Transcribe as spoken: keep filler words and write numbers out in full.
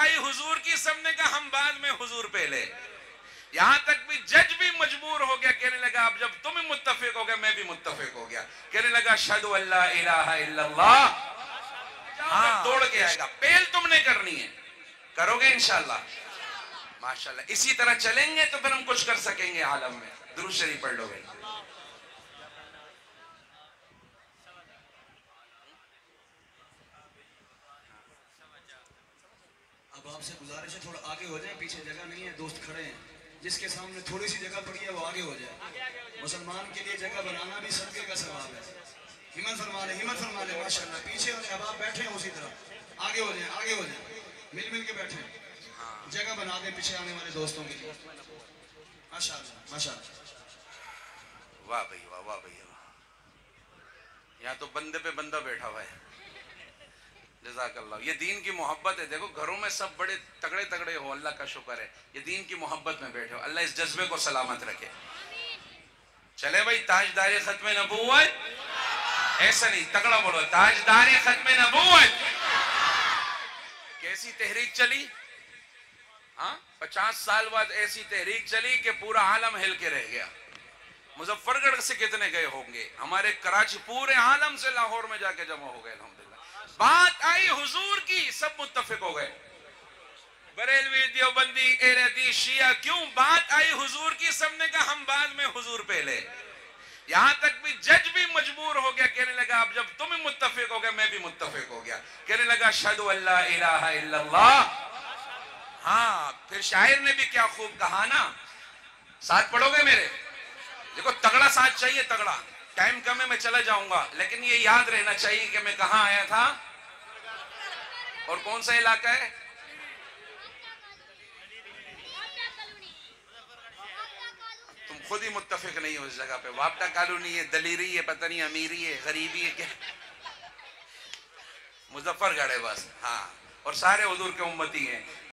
आई हुजूर की, सबने कहा हम बाद में हुजूर पहले। यहां तक भी जज भी मजबूर हो गया, कहने लगा अब जब तुम मुत्तफिक हो गए मैं भी मुत्तफिक हो गया। कहने लगा अशहदु अल्ला इलाहा इल्लल्लाह। हाँ, दौड़ के आएगा। पहल तुमने करनी है, करोगे इंशाअल्लाह माशाअल्लाह। इसी तरह चलेंगे तो फिर हम कुछ कर सकेंगे आलम में। दुरूद शरीफ पढ़ लो भाई। अब आपसे गुजारिश है थोड़ा आगे हो जाए, पीछे जगह नहीं है, दोस्त खड़े हैं, जिसके सामने थोड़ी सी जगह पड़ी है वो आगे हो जाए। मुसलमान के लिए जगह बनाना भी सदके का सवाब है। हिम्मत फरमा ले, हिम्मत फरमा ले माशाअल्लाह। पीछे वाले अब आप बैठे हैं उसी तरह, आगे हो जाए, आगे हो जाए, मिल मिल के बैठे, जगह बना दे पीछे आने वाले दोस्तों के लिए। माशाअल्लाह माशाअल्लाह। वाह भाई वाह, वाह भाई वाह। यहाँ तो बंदे पे बंदा बैठा हुआ है। जज़ाकल्लाह। ये दीन की मोहब्बत है। देखो घरों में सब बड़े तगड़े तगड़े हो, अल्लाह का शुक्र है। ये दीन की मोहब्बत में बैठे हो, अल्लाह इस जज्बे को सलामत रखे। चले भाई, ताजदार खत्म नबूवत, ऐसा नहीं, तगड़ा बोलो, ताजदार खत्म नबूवत। कैसी तहरीक चली, हाँ, पचास साल बाद ऐसी तहरीक चली कि पूरा आलम हिल के रह गया। मुजफ्फरगढ़ से कितने गए होंगे, हमारे कराची, पूरे आलम से लाहौर में जाके जमा हो गए अल्हम्दुलिल्लाह। बात आई हुजूर की, सब मुत्तफिक हो गए। बरेलवी, देवबंदी, अहले हदीस, शिया, क्यों? बात आई हुजूर की, सबने कहा हम बाद में हुजूर पहले। यहां तक भी जज भी मजबूर हो गया, कहने लगा अब जब तुम मुत्तफिक हो गए मैं भी मुत्तफिक हो गया। कहने लगा अशहदु अल्ला इलाहा इल्लल्लाह। हाँ, फिर शायर ने भी क्या खूब कहा ना, साथ पढ़ोगे मेरे? देखो तगड़ा साथ चाहिए, तगड़ा। टाइम कम है, मैं चला जाऊंगा, लेकिन ये याद रहना चाहिए कि मैं कहां आया था और कौन सा इलाका है। तुम खुद ही मुत्तफिक नहीं हो इस जगह पे। वापटा कॉलोनी है, दलीरी है, पता नहीं अमीरी है, गरीबी है, क्या? मुजफ्फरगढ़ है बस। हाँ, और सारे हुजूर के उम्मती हैं।